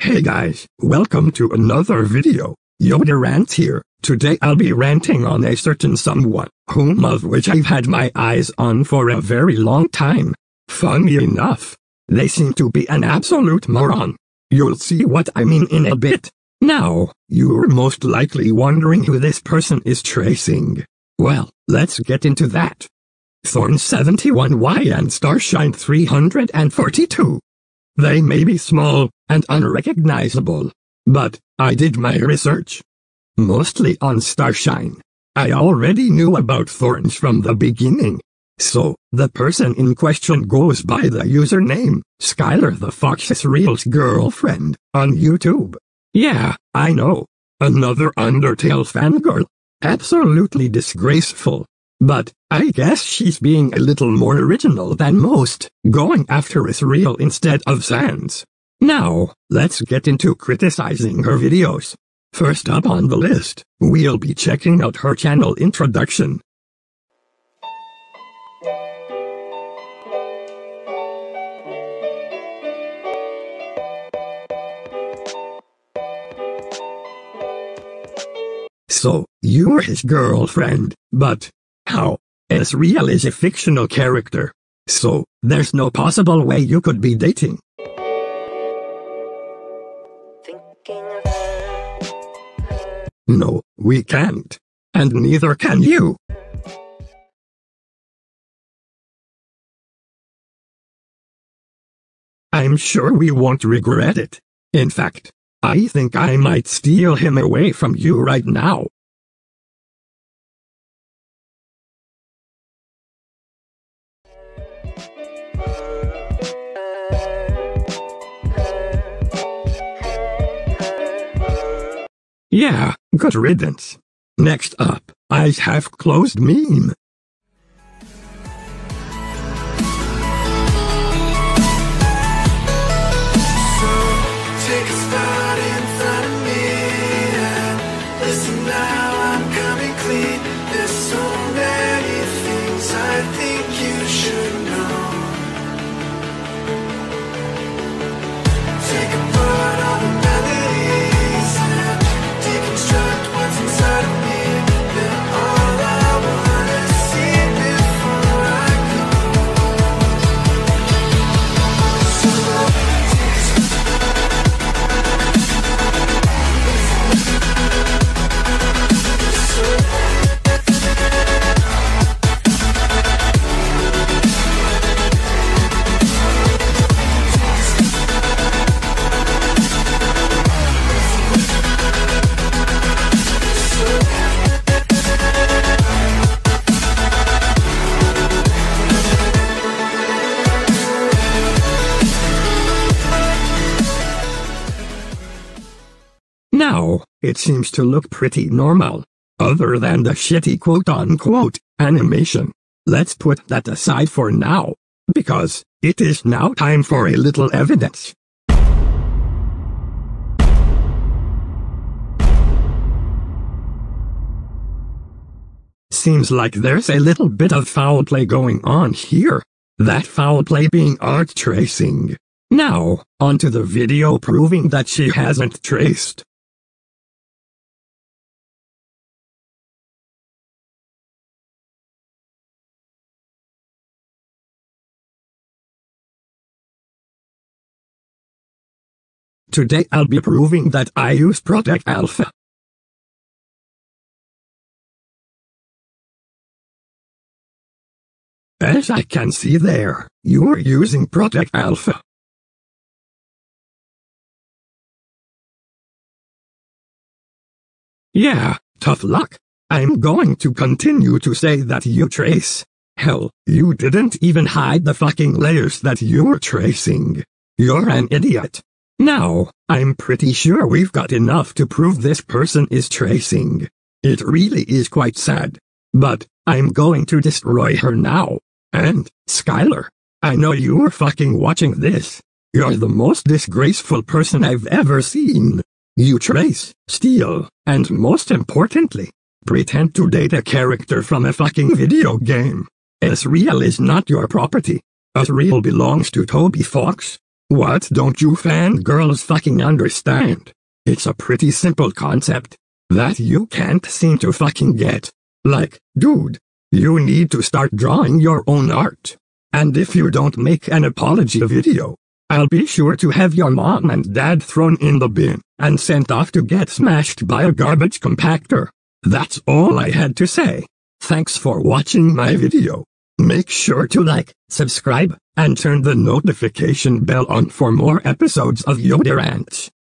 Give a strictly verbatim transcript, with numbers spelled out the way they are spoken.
Hey guys, welcome to another video. YodaRants here. Today I'll be ranting on a certain someone, whom of which I've had my eyes on for a very long time. Funny enough, they seem to be an absolute moron. You'll see what I mean in a bit. Now, you're most likely wondering who this person is tracing. Well, let's get into that. Thorn seventy-one Y and Starshine three hundred forty-two. They may be small and unrecognizable, but I did my research. Mostly on Starshine. I already knew about Thorns from the beginning. So, the person in question goes by the username, Skyler the Fox's Real's girlfriend, on YouTube. Yeah, I know. Another Undertale fangirl. Absolutely disgraceful. But, I guess she's being a little more original than most, going after Israel instead of Sans. Now, let's get into criticizing her videos. First up on the list, we'll be checking out her channel introduction. So, you're his girlfriend, but how? Israel is a fictional character, so there's no possible way you could be dating. No, we can't. And neither can you. I'm sure we won't regret it. In fact, I think I might steal him away from you right now. Yeah, good riddance. Next up, eyes half closed meme. Now, it seems to look pretty normal, other than the shitty quote-unquote animation. Let's put that aside for now, because it is now time for a little evidence. Seems like there's a little bit of foul play going on here, that foul play being art tracing. Now, onto the video proving that she hasn't traced. Today I'll be proving that I use Project Alpha. As I can see there, you're using Project Alpha. Yeah, tough luck. I'm going to continue to say that you trace. Hell, you didn't even hide the fucking layers that you're tracing. You're an idiot. Now, I'm pretty sure we've got enough to prove this person is tracing. It really is quite sad. But, I'm going to destroy her now. And, Skyler, I know you're fucking watching this. You're the most disgraceful person I've ever seen. You trace, steal, and most importantly, pretend to date a character from a fucking video game. Israel is not your property. Israel belongs to Toby Fox. What don't you fangirls fucking understand? It's a pretty simple concept that you can't seem to fucking get. Like, dude, you need to start drawing your own art. And if you don't make an apology video, I'll be sure to have your mom and dad thrown in the bin and sent off to get smashed by a garbage compactor. That's all I had to say. Thanks for watching my video. Make sure to like, subscribe, and turn the notification bell on for more episodes of YodaRants.